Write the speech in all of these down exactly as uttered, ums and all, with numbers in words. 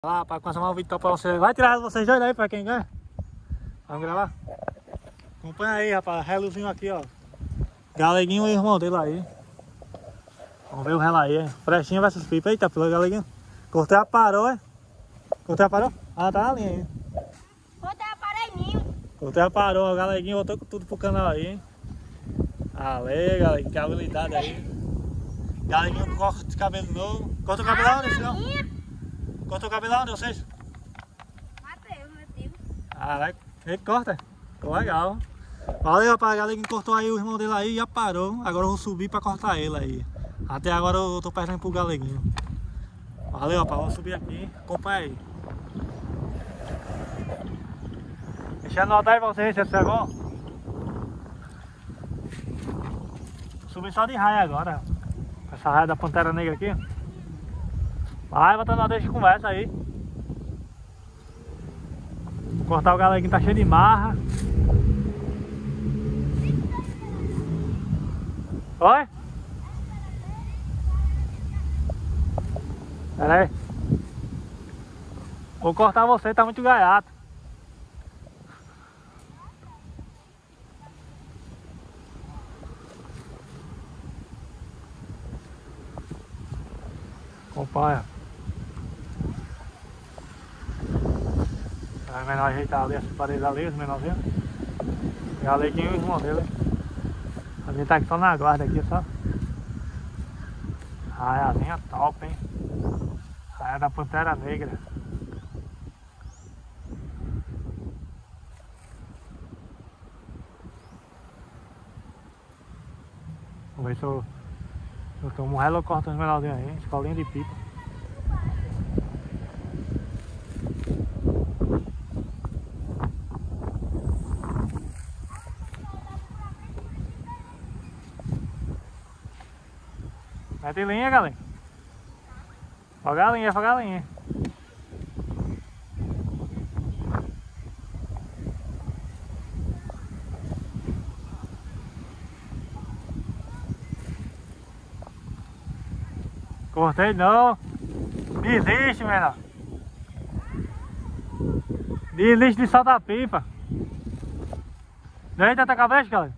Lá, para começar mais um vídeo top pra vocês. Vai tirar vocês dois daí pra quem ganha. Vamos gravar? Acompanha aí, rapaz. Relozinho aqui, ó. Galeguinho e o irmão dele aí. Vamos ver o relo aí. Frechinha versus pipa. Eita, pelo galeguinho. Cortei a parou, é? Cortei a parou? Ah, tá na linha aí. Cortei a pareininho. Cortei a parou. O galeguinho voltou com tudo pro canal aí, hein? Ale, galeguinho. Que habilidade aí. Galeguinho corta de cabelo novo. Corta o cabelo Ah, onde, senão? Cortou o cabelo onde, vocês? Matei, meu Deus. Ah, vai. Ele corta. Ficou legal. Valeu, rapaz. A galera que cortou aí o irmão dele aí já parou. Agora eu vou subir pra cortar ele aí. Até agora eu tô perdendo pro galeguinho. Valeu, rapaz. Vamos subir aqui. Acompanha aí. Deixa eu anotar aí pra vocês se é bom. Subir só de raia agora. Essa raia da Pantera Negra aqui. Vai, botando uma deixa de conversa aí. Vou cortar o galeguinho, tá cheio de marra. Oi? Pera aí. Vou cortar você, tá muito gaiato. Acompanha. É menor ajeitar ali as paredes ali, os menorzinhos. Galeguinho e o irmão dele. A gente tá aqui só na guarda aqui, só. Raiazinha top, hein? Raia da Pantera Negra. Vamos ver se eu, se eu tomo um relo ou corto os menorzinhos aí. Escolinha de pipa. Mete linha, galera. Foga a linha, foga a linha. Cortei não. Desiste, menor. Desiste de soltar a pipa. Deita a cabeça, galera.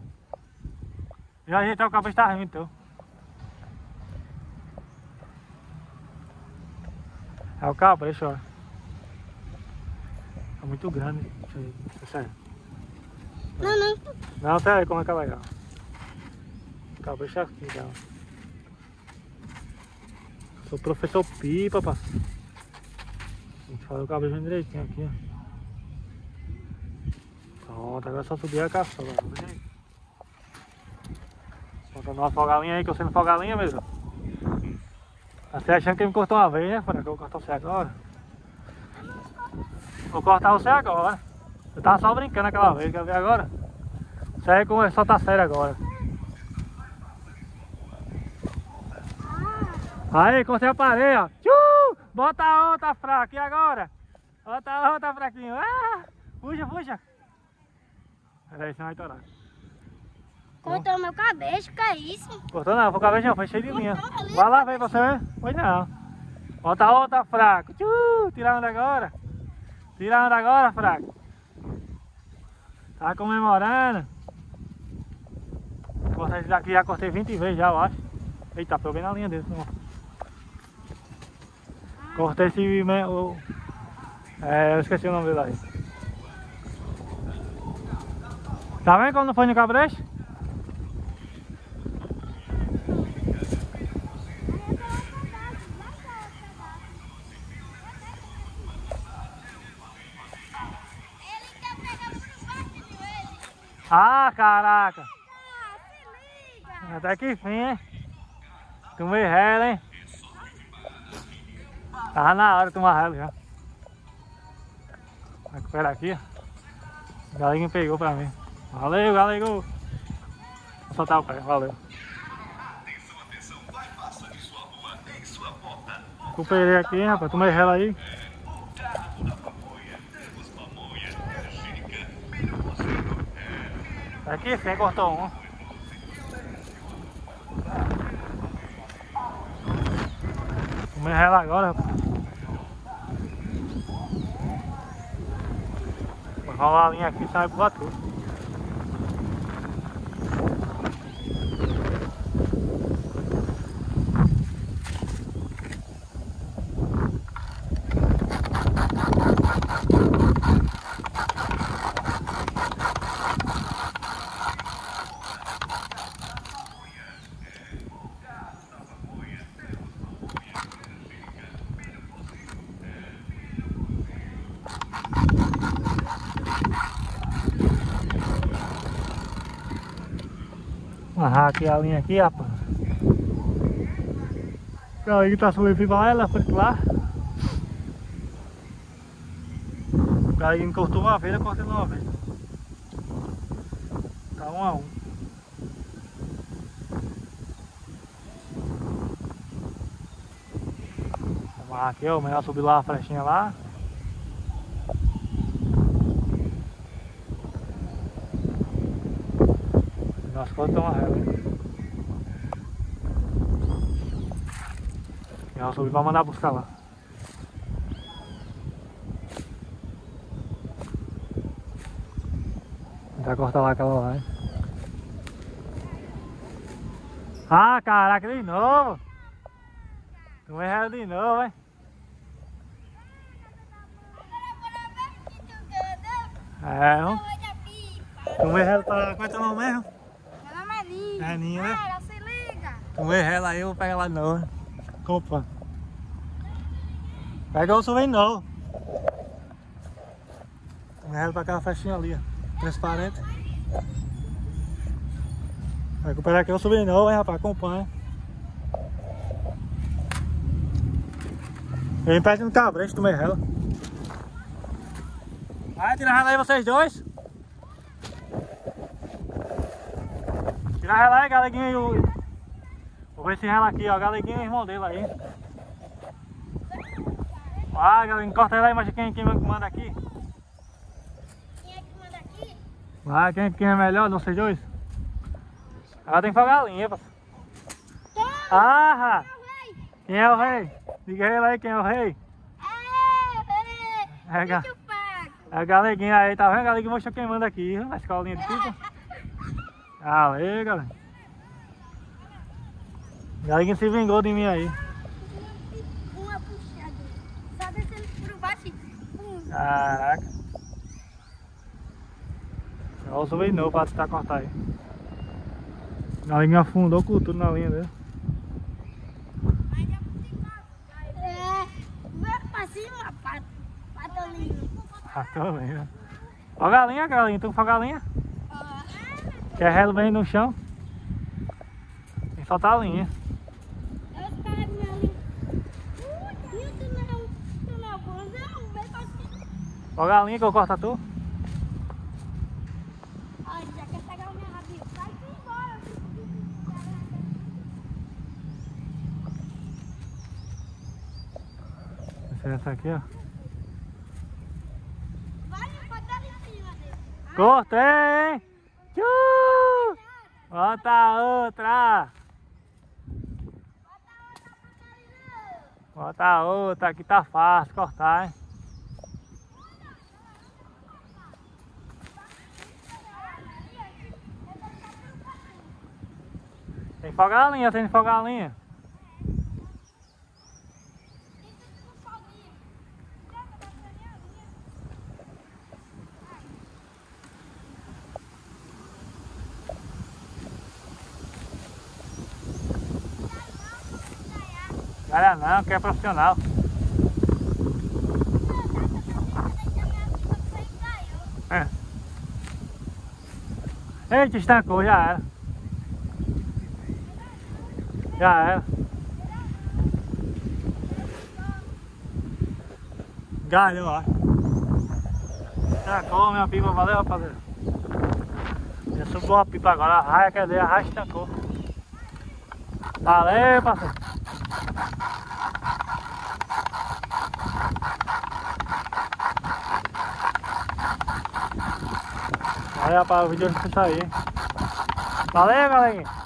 Já ajeitar o cabeça, tá ruim, então. É o cabresto, ó. É muito grande. Deixa eu ver. É sério. Não, não. Não, pera aí, como é que é legal. O cabresto é aqui, já. Sou professor pipa, parceiro. Tem que fazer o cabresto direitinho aqui, ó. Pronto, agora é só subir a caçola. Botando uma fogalinha aí, que eu sei não fogalinha mesmo. Você achando que ele me cortou uma vez, né, Fran? Que eu vou cortar você agora. Vou cortar você agora. Eu tava só brincando aquela vez, quer ver agora? Isso aí começou a tá sério agora. Aí, cortei a parede, ó. Tchuu! Bota a outra fraca, e agora? Bota a outra fraquinha. Ah! Puxa, puxa. Peraí, senão vai torar. Cortou meu cabelo, que é isso? Cortou não, foi o cabelo não, foi cheio de linha. Vai lá, vem você, né? Foi não. Bota a outra fraca. Tchuu! Tira onda agora. Tira onda agora, fraca. Tá comemorando. Cortei esse daqui, já cortei vinte vezes já, eu acho. Eita, pegou bem na linha desse. Não. Cortei esse... O, é, eu esqueci o nome dele aí. Tá vendo como não foi no cabresto? Ah, caraca! Ah, se liga! Até que fim, hein? Tomei relo, hein? Tava na hora de tomar relo já. Vou recuperar aqui, ó. O galeguinho pegou pra mim. Valeu, galego! Vou soltar o pé, valeu. Recuperei aqui, rapaz. Tomei relo aí. Aqui, sim, cortou um. Comer ela agora, rapaz. Enrola a linha aqui e sai pro batu. Amarrar aqui a linha aqui, rapaz. Então aí tá subindo pra lá, ela foi pra lá. Aí encostou uma vez, eu cortei uma vez. Tá um a um. Amarrar aqui, ó, melhor subir lá a flechinha lá. As coisas estão arrela, hein? E ela subiu pra mandar buscar lá. Vai cortar lá aquela lá, hein? Ah, caraca, de novo! Tu me erra de novo, hein? É, não? Tu me erra pra... Qual é teu nome mesmo? É Ninho, né? Cara, se liga. Tu me erra ela aí, eu vou pegar ela de novo. Opa! Pega o sorvete de novo. Tu me erra pra aquela festinha ali, ó. Transparente. Vai recuperar aqui o sorvete de novo, hein, rapaz? Acompanha. Vem perto no cabresto do Merrela. Vai, tira a rela aí vocês dois. Tira a rela aí, galeguinha e o... Vou ver esse rela aqui, ó. Galeguinha e o irmão dele aí. Vai, galeguinha, corta ela aí, mas quem, quem manda aqui? Quem é que manda aqui? Vai, quem, quem é melhor, vocês dois? Ela tem que folgar a linha, parceiro. Ah! Quem é o rei? Diga ele aí, quem é o rei? É, É, ga... é a galeguinha aí, tá vendo? A galeguinha mostrou quem manda aqui, na escolinha de pipa. Valeu, galera. A galeguinha se vingou de mim aí. Uma puxada. Só descendo por baixo e pum. Caraca. Eu vou subir de novo pra tentar cortar aí. A galeguinha afundou com tudo na linha dele. É, vai pra cima, pato. Patolinho. Ah, tô vendo. Ó a galinha, galinha, tu com a galinha? Quer relo bem no chão? Tem que soltar a linha. Eu espero minha linha. Ui, tu não, tu não, bonzão, vem pra cima. Ó a galinha que eu corto a tu. Olha, já quer pegar o meu rabinho. Vai embora. Essa é essa aqui, ó. Vai, pode dar em cima dele. Cortei! Tchau! Bota outra! Bota outra, aqui tá fácil cortar, hein? Tem que folgar a linha, tem que folgar a linha. Olha não, que é profissional. É. Eita, estancou, já era. Já era. Galhou, ó. Estancou minha pipa, valeu, rapaziada. Já subiu a pipa agora, a raia, quer dizer, a raia estancou. Valeu, parceiro. Aí, rapaz, o vídeo vai sair. Valeu, galerinha.